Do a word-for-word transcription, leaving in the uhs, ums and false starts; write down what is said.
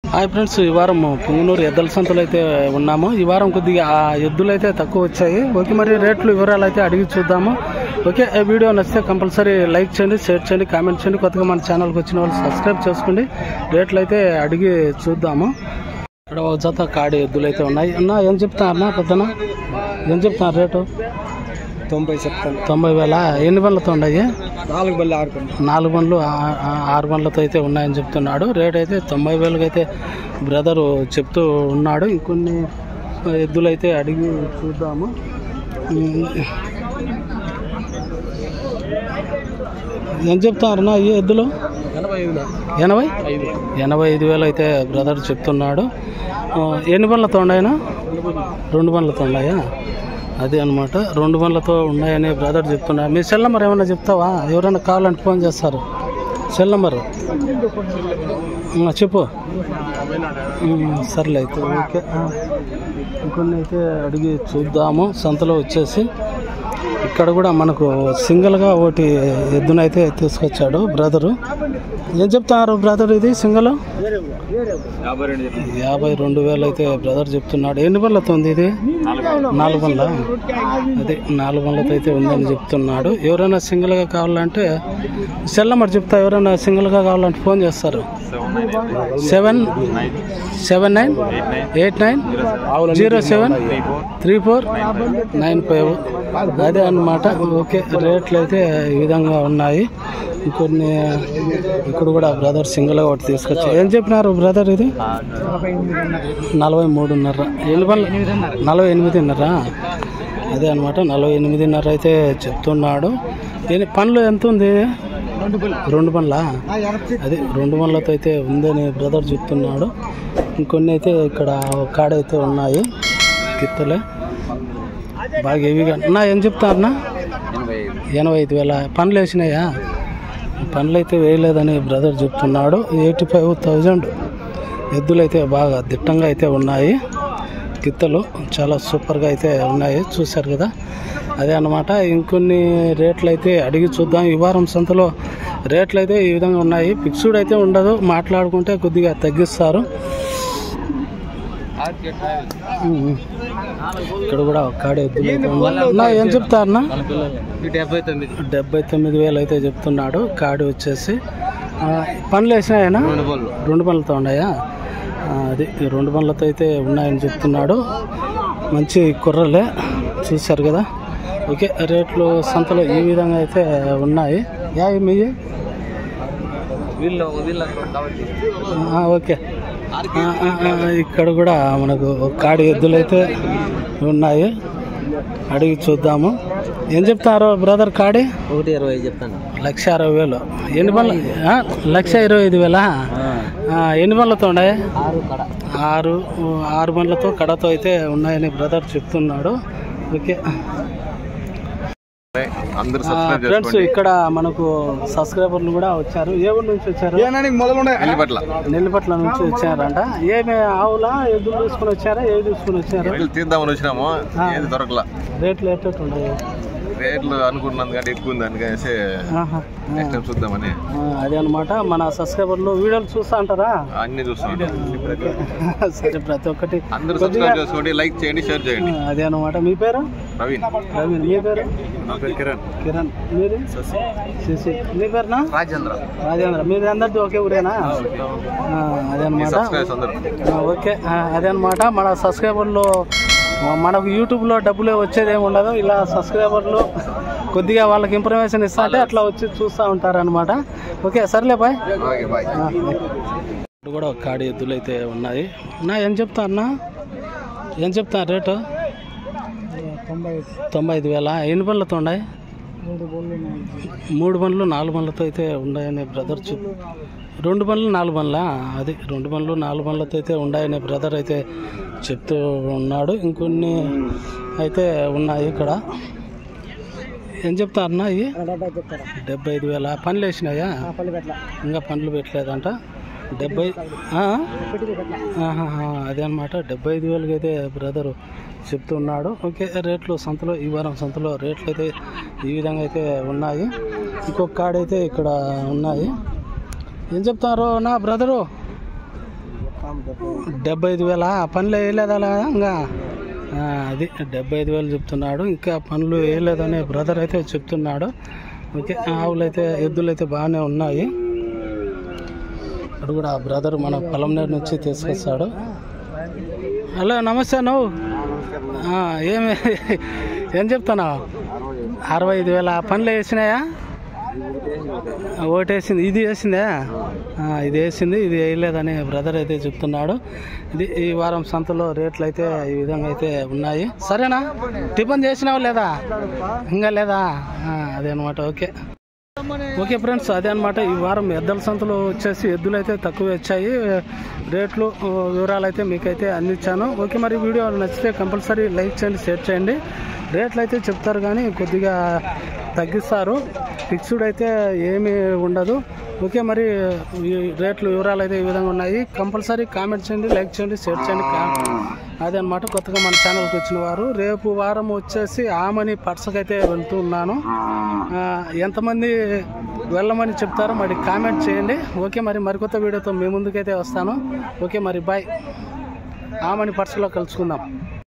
Hi friends, ఈ వారం పుంగనూరు ఎద్దుల సంతలో అయితే ఉన్నాము. ఈ వారం కొద్దిగా ఆ ఎద్దులు అయితే తక్కువ వచ్చాయి. ఓకే, మరి రేట్లు వివరాలు అయితే అడిగి చూద్దాము. ఓకే, వీడియో నచ్చితే కంపల్సరీ లైక్ చేయండి, షేర్ చేయండి, కామెంట్ చేయండి. కొత్తగా మన ఛానల్కి వచ్చిన వాళ్ళు సబ్స్క్రైబ్ చేసుకోండి. రేట్లు అయితే అడిగి చూద్దాము. ఇక్కడ ఒక జత కాడి ఎద్దులు అయితే ఉన్నాయి. అన్న ఏం చెప్తారన్నా పెద్దన ఏం చెప్తున్నారు రేటు? తొంభై చెప్తాను. తొంభై వేల ఎన్ని బండ్లతో ఉన్నాయి? నాలుగు బండ్లు ఆరు బండ్లు నాలుగు బండ్లు ఆరు బండ్లతో అయితే ఉన్నాయని చెప్తున్నాడు. రేట్ అయితే తొంభై వేలకు అయితే బ్రదరు చెప్తూ ఉన్నాడు. ఇంకొన్ని ఎద్దులు అయితే అడిగి చూద్దాము. ఏం చెప్తారన్నా ఈ ఎద్దులు? ఎనభై ఎనభై ఐదు వేలు అయితే బ్రదర్ చెప్తున్నాడు. ఎన్ని బండ్లతో ఉన్నాయనా? రెండు బండ్లతో ఉన్నాయా? అదే అనమాట, రెండు బండ్లతో ఉన్నాయని బ్రదర్ చెప్తున్నారు. మీ సెల్ నెంబర్ ఏమన్నా చెప్తావా? ఎవరైనా కావాలంటే ఫోన్ చేస్తారు. సెల్ నెంబరు చెప్పు. సర్లే అయితే ఓకే. ఇంకొన్ని అయితే అడిగి చూద్దాము. సంతలో వచ్చేసి ఇక్కడ కూడా మనకు సింగిల్గా ఒకటి ఎద్దునైతే తీసుకొచ్చాడు బ్రదరు. ఏం చెప్తున్నారు బ్రదర్ ఇది సింగిల్? యాభై రెండు వేలు అయితే బ్రదర్ చెప్తున్నాడు. ఎన్ని బండ్లతో ఉంది ఇది? నాలుగు బండ్ల. అదే నాలుగు బండ్లతో అయితే ఉందని చెప్తున్నాడు. ఎవరైనా సింగిల్గా కావాలంటే సెల్ నెంబర్ చెప్తా. ఎవరైనా సింగిల్గా కావాలంటే ఫోన్ చేస్తారు. Seven seven nine eight nine zero seven three four nine five. అదే అన్నమాట. ఓకే, రేట్లు అయితే ఈ విధంగా ఉన్నాయి. ఇంకొన్ని ఇక్కడ కూడా బ్రదర్ సింగిల్గా ఒకటి తీసుకొచ్చి ఏం చెప్పినారు బ్రదర్ ఇది? నలభై మూడున్నర. ఎన్ని పనులు? నలభై ఎనిమిదిన్నర. అదే అనమాట, నలభై ఎనిమిదిన్నర అయితే చెప్తున్నాడు. పనులు ఎంత ఉంది? రెండు పనులా? అదే రెండు పనులతో అయితే ఉందని బ్రదర్ చెప్తున్నాడు. ఇంకొన్ని అయితే ఇక్కడ కాడైతే ఉన్నాయి గిత్తలే బాగా హెవీగా. నా ఏం చెప్తారన్నా? ఎనభై ఐదు వేల. పనులు వేసినాయా? పనులు అయితే వేయలేదని బ్రదర్ చెప్తున్నాడు. ఎయిటీ ఫైవ్ థౌజండ్ ఎద్దులు అయితే బాగా దిట్టంగా అయితే ఉన్నాయి. గిత్తలు చాలా సూపర్గా అయితే ఉన్నాయి, చూశారు కదా. అదే అన్నమాట. ఇంకొన్ని రేట్లు అయితే అడిగి చూద్దాం. ఈ వారం సంతలో రేట్లు అయితే ఈ విధంగా ఉన్నాయి. ఫిక్స్డ్ అయితే ఉండదు, మాట్లాడుకుంటే కొద్దిగా తగ్గిస్తారు. ఇక్కడ కూడా కాడే ఎద్దులు అయితే ఉన్నాయి. ఏం చెప్తారన్నా? డెబ్బై తొమ్మిది డెబ్బై తొమ్మిది వేలు అయితే చెప్తున్నాడు. కాడి వచ్చేసి పనులు వేసినాయనా? రెండు పనులతో ఉన్నాయా? అది రెండు పనులతో అయితే ఉన్నాయని చెప్తున్నాడు. మంచి కుర్రలే, చూశారు కదా. ఓకే, రేట్లు సంతలో ఈ విధంగా అయితే ఉన్నాయి. యా మీ ఓకే. ఇక్కడ కూడా మనకు కాడి ఎద్దులు అయితే ఉన్నాయి, అడిగి చూద్దాము. ఏం చెప్తారు బ్రదర్ కాడి? ఒకటి ఇరవై చెప్తాను. లక్ష అరవై వేలు. ఎన్ని బండ్ల? లక్ష ఇరవై ఐదు వేలా? ఎన్ని బండ్లతో ఉన్నాయి? ఆరు ఆరు బండ్లతో కడతో అయితే ఉన్నాయని బ్రదర్ చెప్తున్నాడు. ఓకే ఫ్రెండ్స్, ఇక్కడ మనకు సబ్స్క్రైబర్లు కూడా వచ్చారు. ఏ ఊరు నుంచి వచ్చారు? నెల్లిపట్ల నుంచి వచ్చారంట. ఏమి ఆవులా ఎద్దులు తీసుకుని వచ్చారా? ఏవి తీసుకుని వచ్చారు? తీద్దామని వచ్చినాము, దొరకలా. రేట్లు ఎట్లా ఉన్నాయి? రేట్లు అనుకున్నాను కానీ ఎక్కువ ఉంది, అందుకనేసి చూద్దామని. అదే అనమాట. మన సబ్స్క్రైబర్లు వీడియోలు చూస్తా అంటారా? అన్ని చూస్తాం. సరే, ప్రతి ఒక్కటి అందరూ సబ్స్క్రైబ్ చేసుకోండి, లైక్ చేయండి, షేర్ చేయండి. అదే అనమాట. మీ పేరు? ప్రవీణ్. ప్రవీణ్. మీ పేరు? కిరణ్. కిరణ్. మీరు? శశి. మీ పేరునా? రాజేంద్ర. రాజేంద్ర. మీరు అందరిది ఒకే ఊరేనా? అదే అనమాట. ఓకే, అదే అనమాట. మన సబ్స్క్రైబర్లు మనకు యూట్యూబ్లో డబ్బులే వచ్చేది ఏమి ఉండదు. ఇలా సబ్స్క్రైబర్లు కొద్దిగా వాళ్ళకి ఇన్ఫర్మేషన్ ఇస్తా అంటే అట్లా వచ్చి చూస్తూ ఉంటారు అనమాట. ఓకే, సర్లే బాయ్. ఇప్పుడు కూడా కాడి ఎద్దులు అయితే ఉన్నాయి. నా ఏం చెప్తా అన్నా? ఏం చెప్తా రేటు? తొంభై ఐదు వేల. ఎన్ని బండ్లతో ఉన్నాయి? మూడు బండ్లు నాలుగు బండ్లతో అయితే ఉన్నాయని బ్రదర్ చెప్ రెండు బండ్లు నాలుగు బండ్లా? అది రెండు బండ్లు నాలుగు బండ్లతో అయితే ఉన్నాయని బ్రదర్ అయితే చెప్తూ ఉన్నాడు. ఇంకొన్ని అయితే ఉన్నాయి ఇక్కడ. ఏం చెప్తారన్నా? ఇవి డెబ్బై ఐదు వేల. పనులు వేసినాయా? ఇంకా పనులు పెట్టలేదంట. డెబ్బై అదే అనమాట. డెబ్బై ఐదు వేలకి అయితే బ్రదరు చెప్తున్నాడు. ఓకే, రేట్లు సంతలో ఈ వారం సంతలో రేట్లు అయితే ఈ విధంగా అయితే ఉన్నాయి. ఇంకొక కాడైతే ఇక్కడ ఉన్నాయి. ఏం చెప్తారు నా బ్రదరు? డెబ్బై ఐదు వేల పనులు వేయలేదా ఇంకా అది డెబ్బై ఐదు వేలు చెప్తున్నాడు. ఇంకా పనులు వేయలేదని బ్రదర్ అయితే చెప్తున్నాడు. ఓకే, ఆవులు అయితే ఎద్దులు అయితే బాగానే ఉన్నాయి. అక్కడ కూడా ఆ బ్రదర్ మన పొలంనేరు నుంచి తీసుకొస్తాడు. హలో నమస్తే. నువ్వు ఏమి ఏం చెప్తున్నావు? అరవై ఐదు వేల పనులు వేసినాయా? ఓటేసింది. ఇది వేసిందే, ఇది వేసింది, ఇది వేయలేదని బ్రదర్ అయితే చెప్తున్నాడు. ఇది ఈ వారం సంతలో రేట్లు అయితే ఈ విధంగా అయితే ఉన్నాయి. సరేనా? టిఫిన్ చేసినావు లేదా? ఇంకా లేదా? అదే అనమాట. ఓకే ఓకే ఫ్రెండ్స్, అదే అనమాట. ఈ వారం ఎద్దుల సంతలో వచ్చేసి ఎద్దులు అయితే తక్కువ వచ్చాయి. రేట్లు వివరాలు అయితే మీకైతే అందించాను. ఓకే, మరి వీడియో నచ్చితే కంపల్సరీ లైక్ చేయండి, షేర్ చేయండి. రేట్లు అయితే చెప్తారు కానీ కొద్దిగా తగ్గిస్తారు, ఫిక్స్డ్ అయితే ఏమీ ఉండదు. ఓకే, మరి ఈ రేట్లు వివరాలు అయితే ఈ విధంగా ఉన్నాయి. కంపల్సరీ కామెంట్ చేయండి, లైక్ చేయండి, షేర్ చేయండి. అదే అనమాట. కొత్తగా మన ఛానల్కి వచ్చిన వారు, రేపు వారం వచ్చేసి ఆమని పర్సకైతే వెళ్తూ ఉన్నాను. ఎంతమంది వెళ్ళమని చెప్తారో మరి కామెంట్ చేయండి. ఓకే, మరి మరికొత్త వీడియోతో మీ ముందుకైతే వస్తాను. ఓకే, మరి బాయ్. ఆమని పర్సలో కలుసుకుందాం.